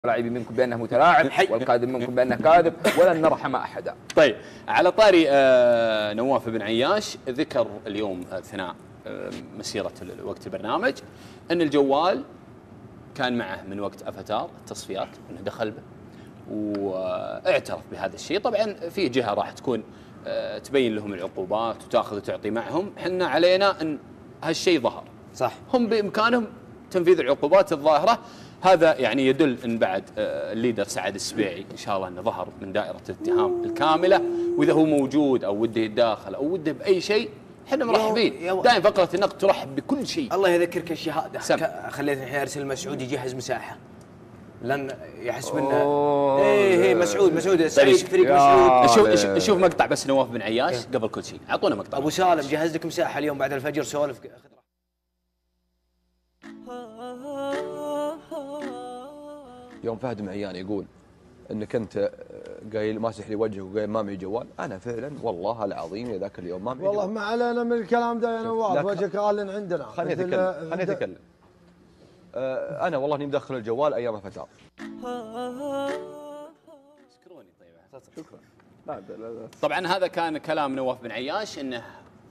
لاعبي منكم بأنه متلاعب والقادم منكم بأنه كاذب ولن نرحم أحدا. طيب على طاري نواف بن عياش ذكر اليوم أثناء مسيرة وقت البرنامج أن الجوال كان معه من وقت أفاتار التصفيات، أنه دخل به واعترف بهذا الشيء. طبعا في جهة راح تكون تبين لهم العقوبات وتاخذ وتعطي معهم، حنا علينا أن هالشيء ظهر صح، هم بإمكانهم تنفيذ العقوبات الظاهرة. هذا يعني يدل ان بعد الليدر سعد السبيعي ان شاء الله انه ظهر من دائره الاتهام الكامله، واذا هو موجود او وده يتداخل او وده باي شيء احنا مرحبين. دائما فقره النقد ترحب بكل شيء. الله يذكرك الشهاده، خليتني الحين ارسل مسعود يجهز مساحه لن يحسب انه ايه مسعود سعيد فريق مسعود. شوف مقطع بس نواف بن عياش قبل كل شيء، اعطونا مقطع. ابو سالم جهز لك مساحه اليوم بعد الفجر سولف. يوم فهد معيان يقول انك انت قايل ماسح لي وجهك وقايل ما معي جوال، انا فعلا والله العظيم ذاك اليوم ما معي جوال. والله ما علينا من الكلام ده يا نواف، وجهك غال عندنا. خليني اتكلم. انا والله اني مدخل الجوال ايام فتار. شكروني. طيب شكرا. طبعا هذا كان كلام نواف بن عياش انه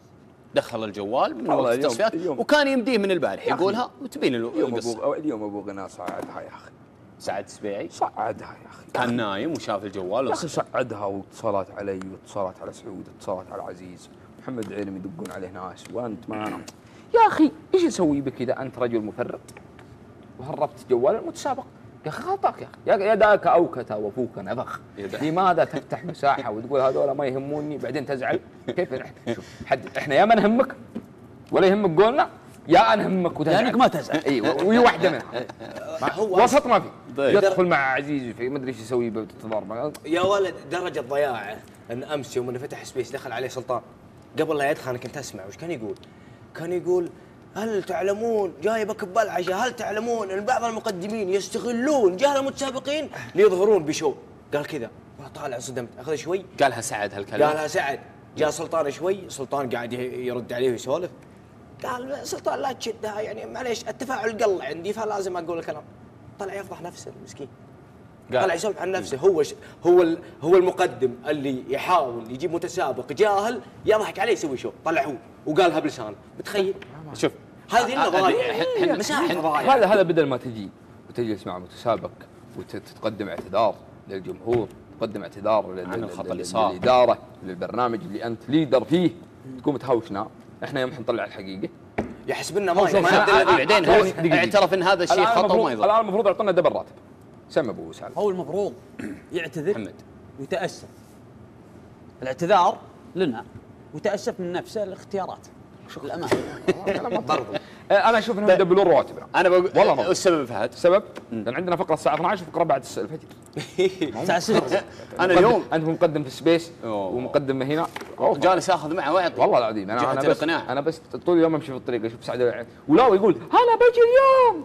دخل الجوال من وقت التصفيات وكان يمديه من البارح يقولها وتبين القصه. اليوم ابو غناء صعدها يا اخي. سعد السبيعي صعدها يا اخي، كان نايم وشاف الجوال يا اخي صعدها، واتصالات علي واتصالات على سعود واتصالات على عزيز محمد علم يدقون عليه ناس وانت ما أنا. يا اخي ايش نسوي بك اذا انت رجل مفرط وهربت جوال المتسابق؟ يا اخي غلطك يا اخي، يا ذاك اوكت وفوك نفخ. لماذا تفتح مساحه وتقول هذول ما يهموني بعدين تزعل؟ كيف نحن شوف حدد، احنا يا ما نهمك ولا يهمك قولنا، يا نهمك وتزعل لانك ما تزعل. اي وهي واحده منها. وسط ما في. يدخل مع عزيز في ما ادري ايش يسوي بتضارب. يا ولد درجه ضياعه ان امس يوم انه فتح سبيس دخل عليه سلطان قبل لا يدخل. انا كنت اسمع وش كان يقول؟ كان يقول هل تعلمون جايبك ببلعجه، هل تعلمون ان بعض المقدمين يستغلون جهل المتسابقين ليظهرون بشو؟ قال كذا طالع صدمت اخذ شوي قالها سعد هالكلام. قالها سعد. جاء سلطان شوي، سلطان قاعد يرد عليه ويسولف. قال سلطان لا تشدها يعني معليش التفاعل قل عندي فلازم اقول الكلام. طلع يفضح نفسه المسكين، طلع يسولف عن نفسه. هو المقدم اللي يحاول يجيب متسابق جاهل يضحك عليه يسوي شو، طلع هو وقالها بلسانه. متخيل؟ شوف هذه النظريه مساحه. هذا بدل ما تجي وتجلس مع متسابق وتقدم اعتذار للجمهور، تقدم اعتذار للاداره للبرنامج اللي انت ليدر فيه، تقوم تهاوشنا احنا يوم نطلع الحقيقه يحسبنا ما بعدين هو اعترف ان هذا الشيء خطا وما يضر. الان المفروض يعطونا دبل راتب. سمى ابو سالم. هو المفروض يعتذر ويتاسف. الاعتذار لنا ويتاسف من نفسه الاختيارات. الامانه برضو انا اشوف انهم يدبلون رواتبنا. انا بقول والله السبب فهد سبب لان عندنا فقره الساعه 12 وفقره بعد الفجر. الساعه 6 انا اليوم انت مقدم في سبيس ومقدم هنا جالس اخذ معه وعطي. والله العظيم انا بس طول اليوم امشي في الطريق اشوف سعد ولا يقول انا باجي اليوم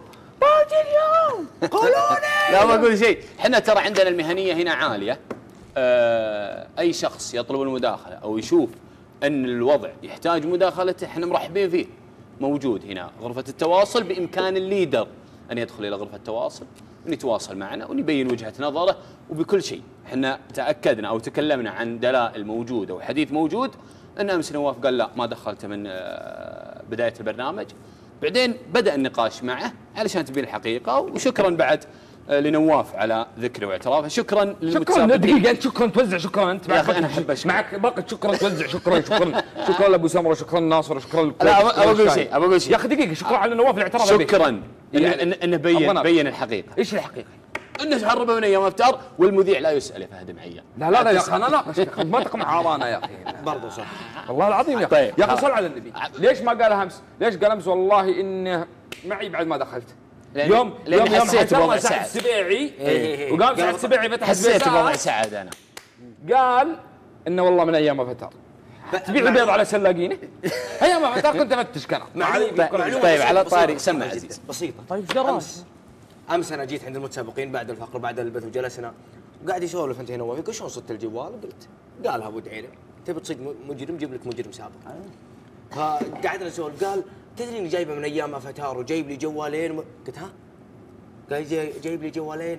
قولوني. لا ما اقول شيء، احنا ترى عندنا المهنيه هنا عاليه. اي شخص يطلب المداخله او يشوف ان الوضع يحتاج مداخلته احنا مرحبين فيه. موجود هنا غرفه التواصل، بامكان الليدر ان يدخل الى غرفه التواصل ونتواصل معنا ونبين وجهه نظره وبكل شيء. احنا تاكدنا او تكلمنا عن دلائل موجوده وحديث موجود. ان امس نواف قال لا ما دخلته من بدايه البرنامج، بعدين بدا النقاش معه علشان تبين الحقيقه. وشكرا بعد لنواف على ذكره واعترافه. شكرا دقيقه انت شكرا توزع. شكرا انت يا اخي انا احب اشكر معك باقي. شكرا توزع. شكرا لابو سمره، شكرا ناصر، شكرا لا ابى اقول شيء يا اخي دقيقه. شكرا على نواف الاعتراف. شكرا انه بين الحقيقه. ايش الحقيقه؟ انه هرب من ايام افطار والمذيع لا يسال يا فهد معين. لا يا اخي انا لا ما تقمع ارانا يا اخي. برضه صح والله العظيم يا اخي. يا اخي صل على النبي. ليش ما قالها امس؟ ليش قال امس والله انه معي بعد ما دخلت؟ يوم حسرنا سعد السبيعي وقام سعد السبيعي فتح حسيت بوضع سعد انا. قال انه والله من ايام افطار تبيع البيض على سلاقينه. ايام افطار كنت افتش كلام. طيب على طاري سمع عزيز بسيطه. طيب ايش امس انا جيت عند المتسابقين بعد الفقره بعد البث وجلسنا وقاعد يسولف انت هنا نواف. يقول شلون صدت الجوال؟ قلت قالها ابو دعيله تبي تصيد مجرم جيب لك مجرم سابق. فقعدنا نسولف. قال تدري اني جايبه من ايام افاتار وجايب لي جوالين قلت ها؟ قال جايب لي جوالين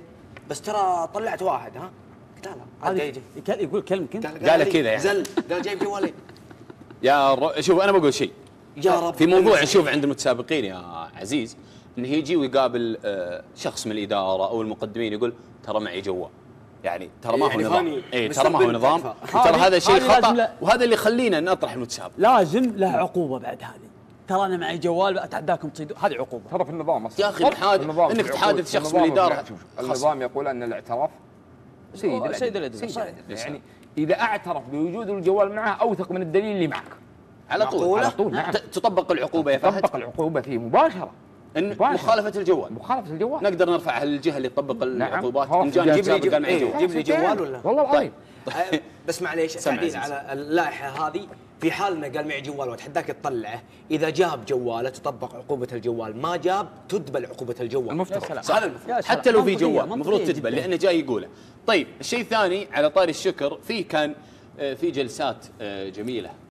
بس ترى طلعت واحد ها. قلت لا عاد جاي يقول كلمة كنت قال كذا يعني. زل قال جايب جوالين. شوف انا بقول شيء يا رب في موضوع نشوف عند المتسابقين يا عزيز، انه يجي ويقابل شخص من الاداره او المقدمين يقول ترى معي جوال، يعني ترى ما هو يعني نظام، فاني اي ترى ما هو مستقبل نظام، تكفى. ترى هذا شيء هذه لازم خطا، وهذا اللي يخلينا نطرح المتسابق. لازم له عقوبة بعد هذه. ترى أنا معي جوال أتعداكم تصيدوا، هذه عقوبة. ترى في النظام اصلا يا اخي انك تحادث شخص من الاداره. النظام يقول ان الاعتراف سيد الادله. يعني اذا اعترف بوجود الجوال معه اوثق من الدليل اللي معك. على طول نعم. تطبق العقوبه يا فهد. تطبق العقوبه فيه مباشره. إن مخالفة الجوال. مخالفة الجوال. نقدر نرفعها للجهة اللي تطبق العقوبات. نعم. جيب لي جوال ولا؟ والله العظيم. بس معليش تعديل على اللائحة هذه، في حال انه قال معي جوال واتحداك تطلعه، اذا جاب جواله تطبق عقوبة الجوال، ما جاب تدبل عقوبة الجوال. المفترض. هذا المفترض. حتى لو في جوال المفروض تدبل لانه جاي يقوله. طيب الشيء الثاني على طاري الشكر، كان في جلسات جميلة